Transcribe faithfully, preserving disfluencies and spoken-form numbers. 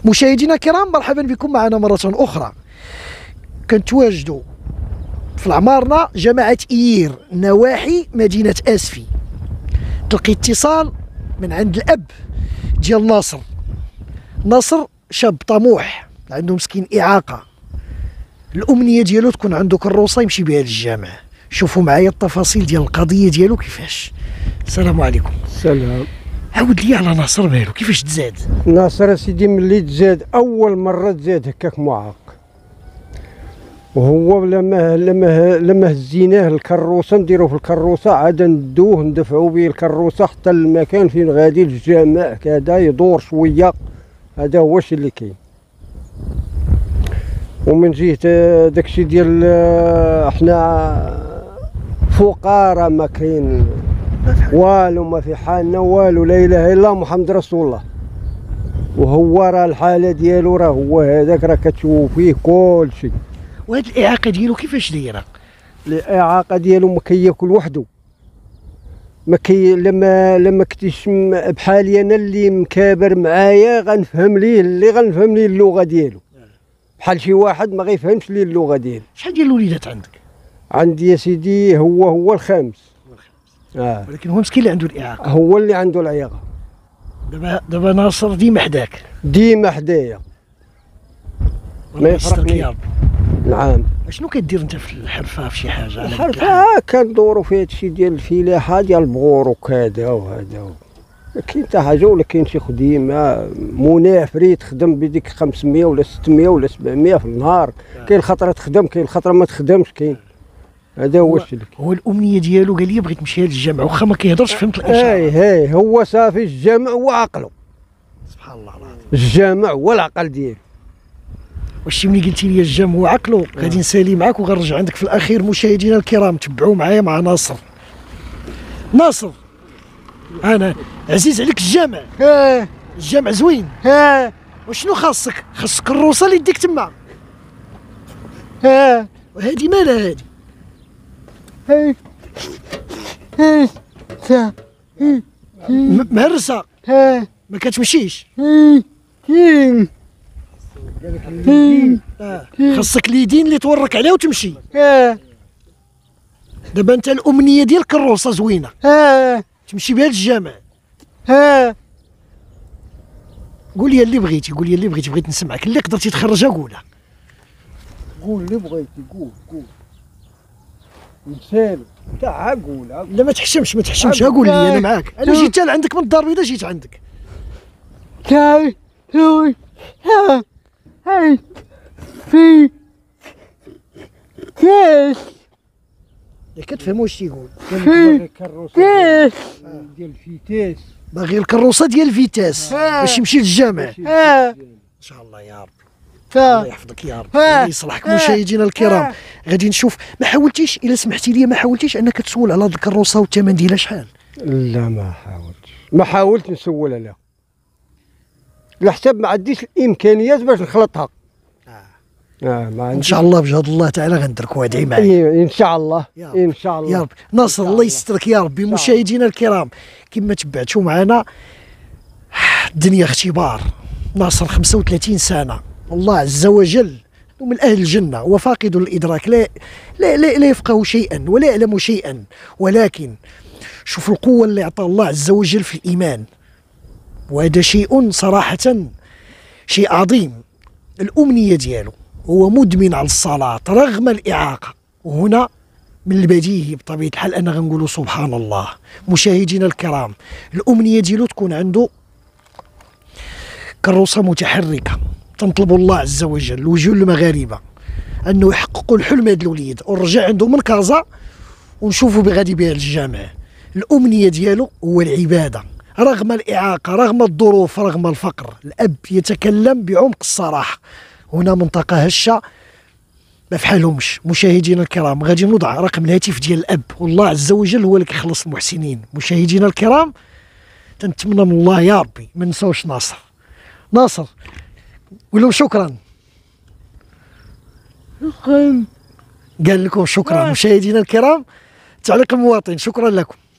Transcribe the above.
مشاهدينا الكرام، مرحبا بكم معنا مرة أخرى. كنتواجدوا في العمارنة جماعة إيير نواحي مدينة أسفي. تلقي اتصال من عند الأب ديال ناصر. ناصر شاب طموح، عنده مسكين إعاقة، الأمنية ديالو تكون عنده كروسة يمشي بها للجامع. شوفوا معايا التفاصيل ديال القضية ديالو كيفاش. السلام عليكم. السلام. عاود لي على ناصر، مالو كيفاش تزاد؟ ناصر سيدي ملي تزاد اول مره تزاد هكاك معاق، وهو لما لما لما هزيناه الكروسه نديروه في الكروسه عاد ندوه ندفعوا به الكروسه حتى المكان فين غادي للجامع كذا يدور شويه. هذا هو الشيء اللي كاين. ومن جهه داكشي ديال احنا فقراء ما كاين والو، ما في حالنا والو، لا اله الا الله محمد رسول الله. وهو راه الحاله ديالو راه هو هذاك، راه كتشوف فيه كل شيء. وهاد الاعاقه ديالو كيفاش دايره؟ الاعاقه ديالو ما كياكل وحده، ما كي لما لما كنتش بحالي انا اللي مكابر معايا غنفهم ليه اللي غنفهم ليه اللغه ديالو، بحال شي واحد ما غيفهمش ليه اللغه ديالو. شحال ديال الوليدات عندك؟ عندي يا سيدي هو هو الخامس. اه ولكن هو مسكين اللي عنده الاعاقه، هو اللي عنده الاعاقه. دابا دابا ناصر ديما حداك، ديما حدايا، ما يفرقني. نعم. اشنو كدير انت في الحرفه في شي حاجه؟ الحرفه كندورو في هادشي ديال الفلاحه ديال البغور وكذا وهذا، ما كاين حتى حاجه ولا كاين شي خديمه منافري تخدم بديك خمسمية ولا ستمية ولا سبعمية في النهار. كاين خطره تخدم، كاين خطره ما تخدمش، كاين. هذا هو الشيء. هو الامنيه ديالو قال لي بغيت نمشي للجامع، واخا ما كيهضرش فهمت الاشاره. اي هاي هو صافي الجامع وعقله. سبحان الله العظيم. الجامع هو العقل ديالو. واش ملي قلتي لي الجامع وعقله غادي نسالي معاك وغنرجع عندك في الاخير. مشاهدينا الكرام تبعوا معايا مع ناصر. ناصر انا عزيز عليك الجامع. اه الجامع زوين. ها وشنو خاصك؟ خاصك الروسه اللي يديك تما. ها وهادي مالها هادي؟ هاي هاي تا م- مهرسه. ها ما كتمشيش. هاي كاين. آه. خاصك اليدين اللي تورك عليها وتمشي. ها دابا انت الامنيه ديالك الروسه زوينه ها تمشي بها للجامع. ها قول لي اللي بغيتي، قول لي اللي بغيتي، بغيت نسمعك. اللي قدرتي تخرجها قولها. قول اللي بغيتي، قول قول نسالو تاع قول. لا ما تحشمش ما تحشمش، قول لي انا معاك. انا جيت حتى لعندك من الدار البيضاء، جيت عندك. كاي هوي ها هاي في كاس. يا كتفهم واش تيقول؟ في كاس ديال الفيتاس، باغي الكروسه ديال الفيتاس باش يمشي للجامع. ها ان شاء الله يا ربي، الله يحفظك يا ربي، الله يصلحك. مشاهدينا الكرام غادي نشوف. ما حاولتيش الا سمحتي لي، ما حاولتيش انك تسول على هاد الكروسه والثمن ديالها شحال؟ لا ما حاولتش، ما حاولت نسول عليها، على حساب ما عنديش الامكانيات باش نخلطها. اه ما ان شاء الله بجهد الله تعالى غندركوا. ادعي معايا ان شاء الله ان شاء الله يا رب. ناصر الله يسترك يا ربي. مشاهدينا الكرام كما تبعتوا معنا، الدنيا اختبار. ناصر خمسة وثلاثين سنه، الله عز وجل ومن اهل الجنه وفاقد الادراك، لا لا لا, لا يفقه شيئا ولا يعلم شيئا، ولكن شوف القوه اللي اعطاه الله عز وجل في الايمان، وهذا شيء صراحه شيء عظيم. الامنيه ديالو هو مدمن على الصلاة رغم الإعاقة، وهنا من البديهي بطبيعة الحال أنا غنقولوا سبحان الله. مشاهدينا الكرام الأمنية ديالو تكون عنده كروسة متحركة. تنطلب الله عز وجل وجه المغاربة أنه يحققوا الحلم هذا الوليد، ونرجع عنده من كازا ونشوفوا بغادي بها للجامع. الأمنية ديالو هو العبادة رغم الإعاقة، رغم الظروف، رغم الفقر. الأب يتكلم بعمق الصراحة. هنا منطقة هشة ما فحالهمش. مشاهدينا الكرام غادي نوضع رقم الهاتف ديال الأب، والله عز وجل هو اللي كيخلص المحسنين. مشاهدينا الكرام تنتمنى من الله يا ربي ما نساوش ناصر. ناصر قول لهم شكرا. شكرا قال لكم شكرا. مشاهدينا الكرام تعليق المواطن، شكرا لكم.